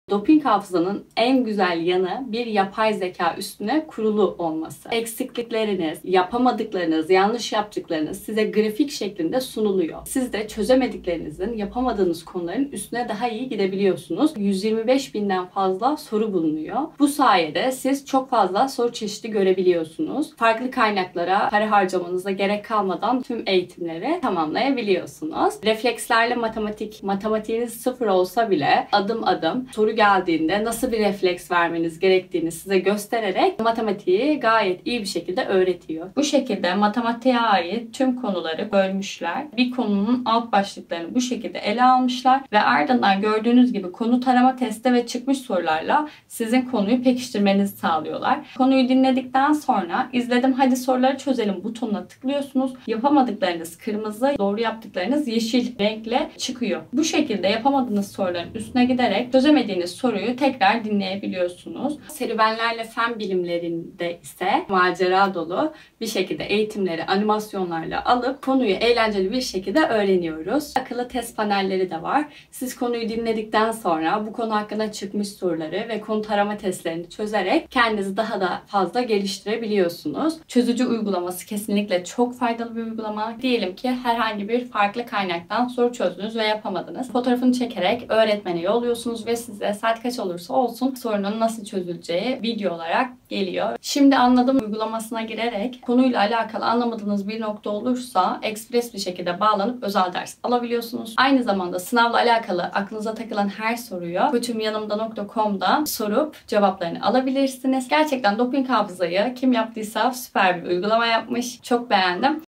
Doping hafızanın en güzel yanı bir yapay zeka üstüne kurulu olması. Eksiklikleriniz, yapamadıklarınız, yanlış yaptıklarınız size grafik şeklinde sunuluyor. Siz de çözemediklerinizin, yapamadığınız konuların üstüne daha iyi gidebiliyorsunuz. 125 binden fazla soru bulunuyor. Bu sayede siz çok fazla soru çeşidi görebiliyorsunuz. Farklı kaynaklara para harcamanıza gerek kalmadan tüm eğitimleri tamamlayabiliyorsunuz. Reflekslerle matematiğiniz sıfır olsa bile adım adım soru geldiğinde nasıl bir refleks vermeniz gerektiğini size göstererek matematiği gayet iyi bir şekilde öğretiyor. Bu şekilde matematiğe ait tüm konuları bölmüşler. Bir konunun alt başlıklarını bu şekilde ele almışlar ve ardından gördüğünüz gibi konu tarama testi ve çıkmış sorularla sizin konuyu pekiştirmenizi sağlıyorlar. Konuyu dinledikten sonra izledim hadi soruları çözelim butonuna tıklıyorsunuz. Yapamadıklarınız kırmızı, doğru yaptıklarınız yeşil renkle çıkıyor. Bu şekilde yapamadığınız soruların üstüne giderek çözemediğiniz soruyu tekrar dinleyebiliyorsunuz. Serüvenlerle fen bilimlerinde ise macera dolu bir şekilde eğitimleri animasyonlarla alıp konuyu eğlenceli bir şekilde öğreniyoruz. Akıllı test panelleri de var. Siz konuyu dinledikten sonra bu konu hakkında çıkmış soruları ve konu tarama testlerini çözerek kendinizi daha da fazla geliştirebiliyorsunuz. Çözücü uygulaması kesinlikle çok faydalı bir uygulama. Diyelim ki herhangi bir farklı kaynaktan soru çözdünüz ve yapamadınız. Fotoğrafını çekerek öğretmene yolluyorsunuz ve size saat kaç olursa olsun sorunun nasıl çözüleceği video olarak geliyor. Şimdi anladım uygulamasına girerek konuyla alakalı anlamadığınız bir nokta olursa ekspres bir şekilde bağlanıp özel ders alabiliyorsunuz. Aynı zamanda sınavla alakalı aklınıza takılan her soruyu koçumyanımda.com'da sorup cevaplarını alabilirsiniz. Gerçekten doping hafızayı kim yaptıysa süper bir uygulama yapmış. Çok beğendim.